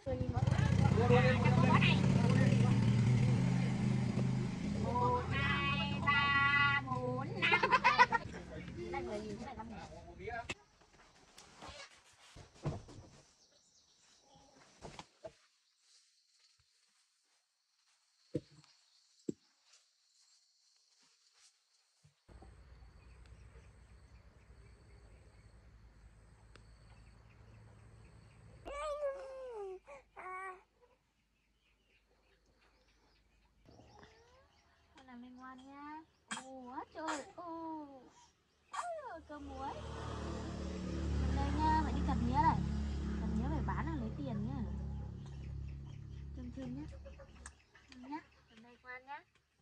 Làm lên ngoan nhá. Ồ, trời. Ồ. Ôi, cơm muối. Đây nha, mẹ đi cầm mía này. Cầm mía phải bán là lấy tiền nhá. Thương thương nhá. Nhá. Cầm đây ngoan nhá.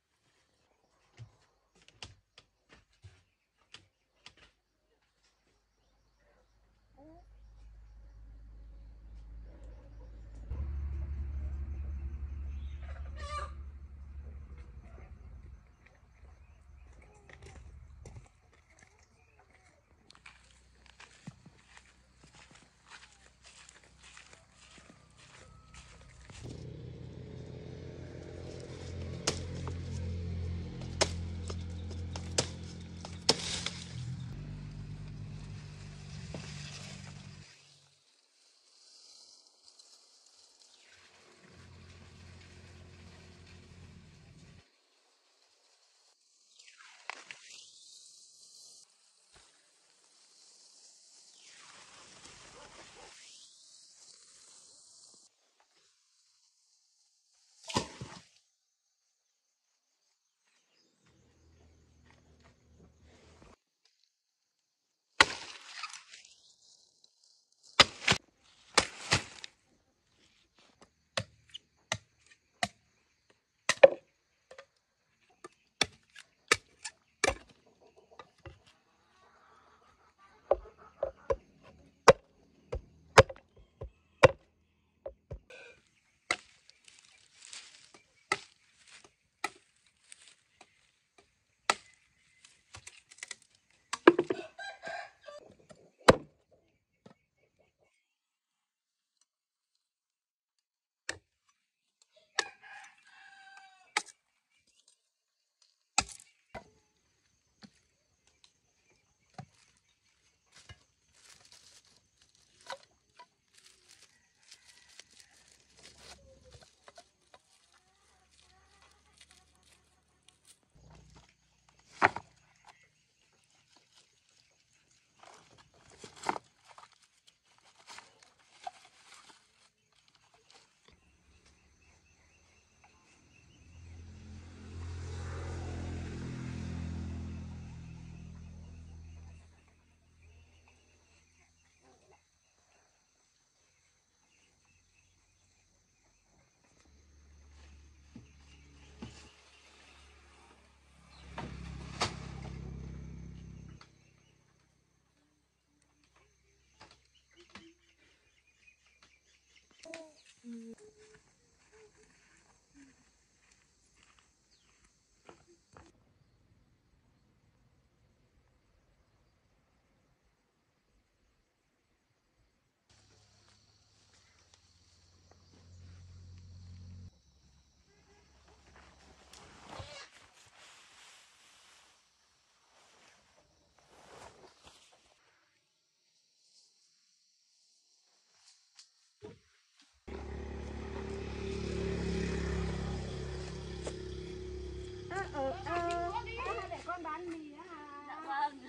Để con bán mì á hả? Dạ vâng.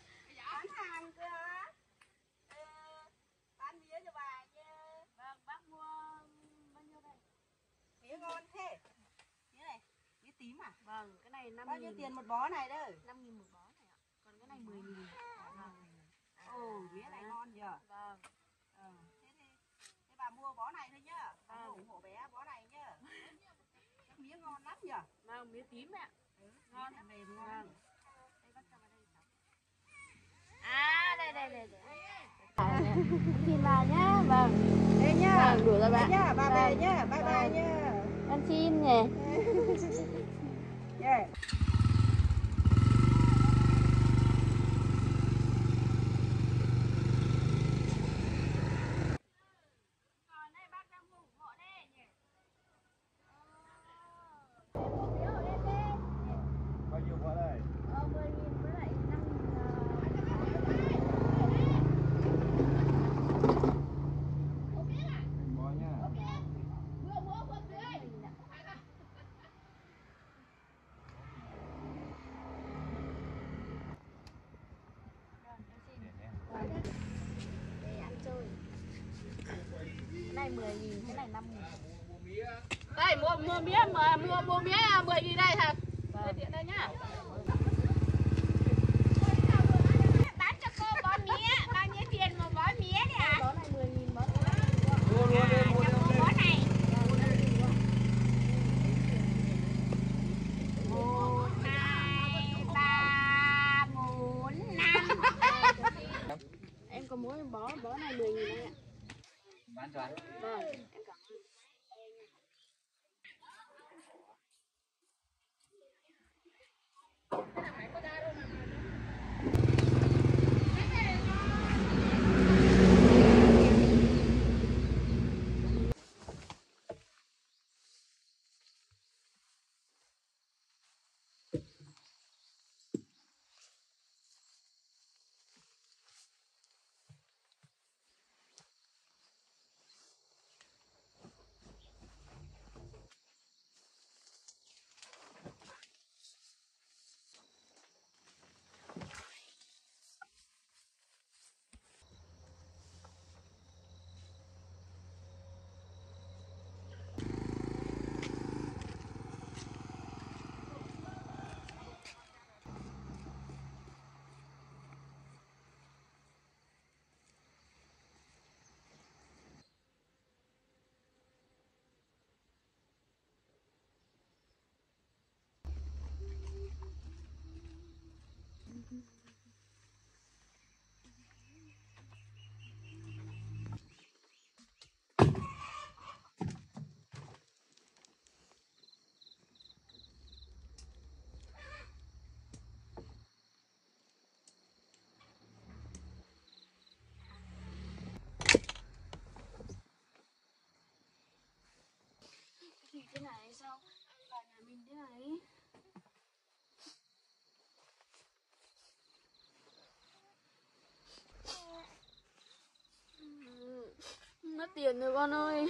Bán hàng cơ hả? Bán mía cho bà chứ. Vâng, bác mua bao nhiêu đây? Mía ngon thế. Mía này, mía tím à? Vâng, cái này 5.000. Bao nhiêu tiền một bó này đấy? 5.000 một bó này ạ. Còn cái này 10.000. Vâng. Ồ, mía này ngon nhờ. Vâng. Thế bà mua bó này thôi nhá. Bà Vâng. ủng hộ bé bó này nhá. Cái mía ngon lắm nhờ. Vâng, mía tím ạ. Ngon này mềm ngon. Vâng. Đây bác cho vào đây cháu. À, đây. Xin bà nhá. Vâng. Đây nhá. Vâng, đủ rồi bà. Đây nhá, bà về nhá. Bye bye Vâng. nhá. Con xin nhỉ. Yeah. Còn đây bác đang mua này 5.000. Đây mua mía 10.000 đây thật. Đây tiện đây nhá. Bán cho cô bó mía, bao nhiêu tiền một bó mía đấy ạ? Bó này 10.000 bó. Mua cho cô bó này. 1, 2, 3, 4, 5. Em có mỗi bó này 10.000 đây ạ. Bán cho anh. Vâng, em cảm ơn. Thì thế này sao vào nhà mình thế này? Mất tiền rồi con ơi.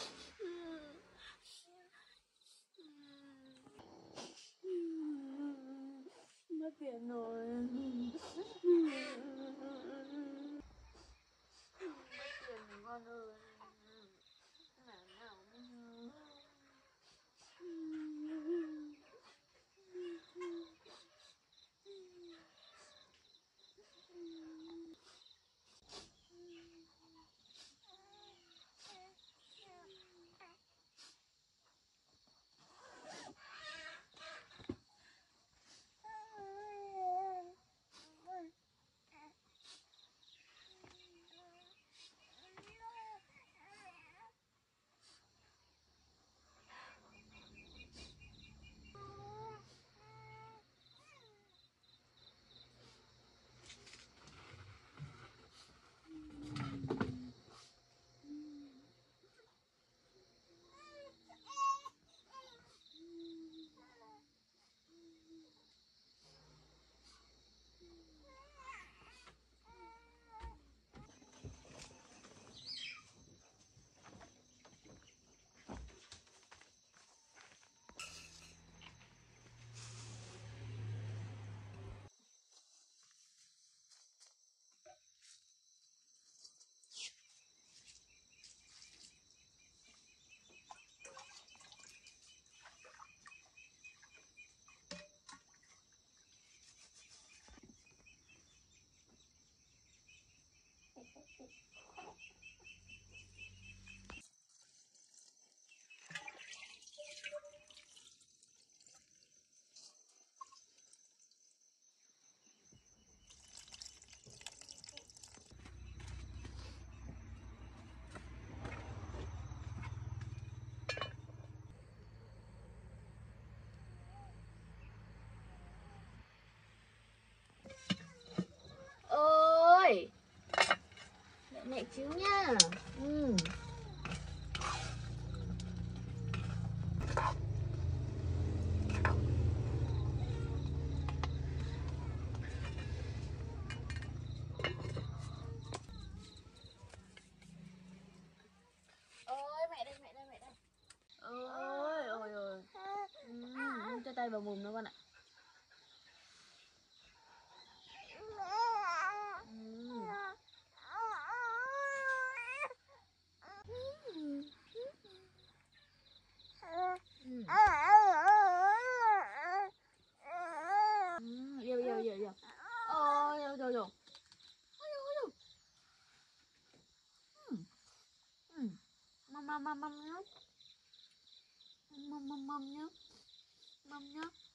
Mất tiền rồi. Mất tiền rồi con ơi. Làm nào bây giờ? Ơi, đợi mẹ xíu nha. Ơi, mẹ đây, mẹ đây, mẹ đây. Ơi, ôi ôi. Cho tay vào mồm nó con ạ. mâm nhá. Mâm nhá. Mâm nhá.